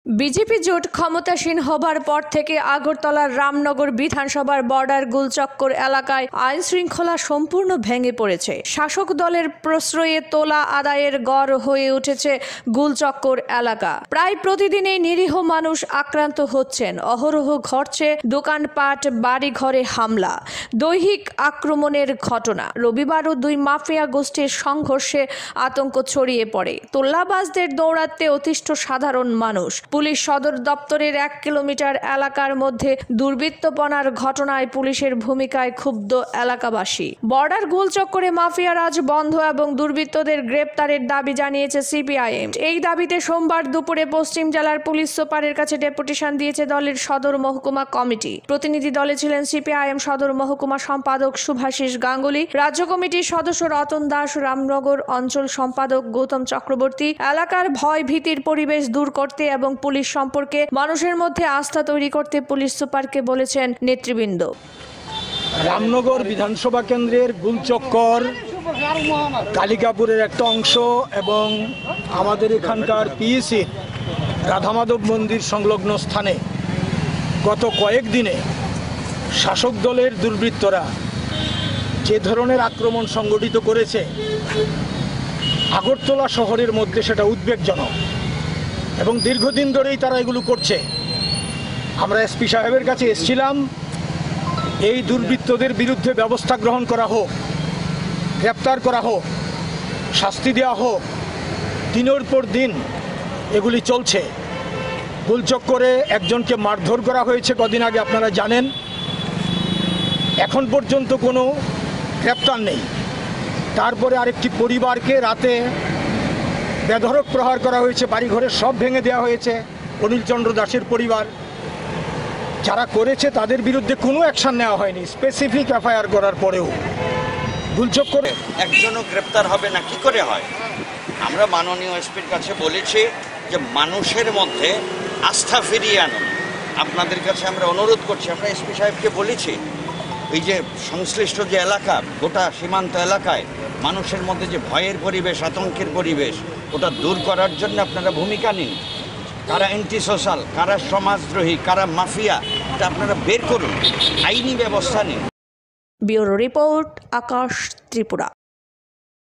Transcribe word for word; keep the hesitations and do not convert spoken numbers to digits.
BJP জোট ক্ষমতাসীন হবার পর থেকে আগরতলার রামনগর বিধানসভার বর্ডার গুলচক্কর এলাকায় আইন শৃঙ্খলা সম্পূর্ণ ভেঙে পড়েছে। শাসক দলের প্রশ্রয়ে তোলা আদায়ের গড় হয়ে উঠেছে গুলচক্কর এলাকা। প্রায় প্রতিদিনই নিরীহ মানুষ আক্রান্ত হচ্ছেন। অহরহ ঘটছে দোকানপাট, বাড়ি ঘরে হামলা, দৈহিক আক্রমণের ঘটনা। রবিবারও দুই মাফিয়া গোষ্ঠীর সংঘর্ষে আতঙ্ক ছড়িয়ে পড়ে। তোল্লাবাজদের দৌড়াতে অতিষ্ঠ সাধারণ মানুষ। পুলিশ সদর দপ্তরের এক কিলোমিটার এলাকার মধ্যে দুর্বৃত্তপনার ঘটনায় পুলিশের ভূমিকায় ক্ষুব্ধ এলাকাবাসী। বর্ডার গোলচক্করে মাফিয়া রাজ বন্ধ এবং দুর্বৃত্তদের গ্রেপ্তারের দাবি জানিয়েছে সিপিআইএম। এই দাবিতে সোমবার দুপুরে পশ্চিম জেলার পুলিশ সুপারের কাছে ডেপুটেশন দিয়েছে দলের সদর মহকুমা কমিটি। প্রতিনিধি দলে ছিলেন সিপিআইএম সদর মহকুমা সম্পাদক শুভাশিস গাঙ্গুলি, রাজ্য কমিটির সদস্য রতন দাস, রামনগর অঞ্চল সম্পাদক গৌতম চক্রবর্তী। এলাকার ভয় ভীতির পরিবেশ দূর করতে এবং পুলিশ সম্পর্কে মানুষের মধ্যে আস্থা তৈরি করতে পুলিশ সুপারকে বলেছেন নেতৃবৃন্দ। রামনগর বিধানসভা কেন্দ্রের গুলচক্কর, কালিকাপুরের একটা অংশ এবং আমাদের এখানকার পিএসি রাধামাধব মন্দির সংলগ্ন স্থানে গত কয়েকদিনে শাসক দলের দুর্বৃত্তরা যে ধরনের আক্রমণ সংগঠিত করেছে আগরতলা শহরের মধ্যে, সেটা উদ্বেগজনক এবং দীর্ঘদিন ধরেই তারা এগুলো করছে। আমরা এসপি সাহেবের কাছে এসেছিলাম, এই দুর্বৃত্তদের বিরুদ্ধে ব্যবস্থা গ্রহণ করা হোক, গ্রেপ্তার করা হোক, শাস্তি দেওয়া হোক। দিনের পর দিন এগুলি চলছে। গুলচক্করে একজনকে মারধর করা হয়েছে কদিন আগে, আপনারা জানেন। এখন পর্যন্ত কোনো গ্রেপ্তার নেই। তারপরে আরেকটি পরিবারকে রাতে বেধড়ক প্রহার করা হয়েছে, বাড়িঘরের সব ভেঙে দেওয়া হয়েছে। অনিল চন্দ্র দাসের পরিবার, যারা করেছে তাদের বিরুদ্ধে কোনো অ্যাকশন নেওয়া হয়নি, স্পেসিফিক এফআইআর করার পরেও। গুলচক্করে একজনও গ্রেপ্তার হবে না, কি করে হয়? আমরা মাননীয় এসপির কাছে বলেছি যে মানুষের মধ্যে আস্থা ফিরিয়ে আনুন। আপনাদের কাছে আমরা অনুরোধ করছি, আমরা এসপি সাহেবকে বলেছি এই যে সংশ্লিষ্ট যে এলাকা, গোটা সীমান্ত এলাকায় মানুষের মধ্যে যে ভয়ের পরিবেশ, আতঙ্কের পরিবেশ, ওটা দূর করার জন্য আপনারা ভূমিকা নিন। কারা অ্যান্টি সোশ্যাল, কারা সমাজদ্রোহী, কারা মাফিয়া, এটা আপনারা বের করুন, আইনি ব্যবস্থা নিন। Bureau report, Akash Tripura.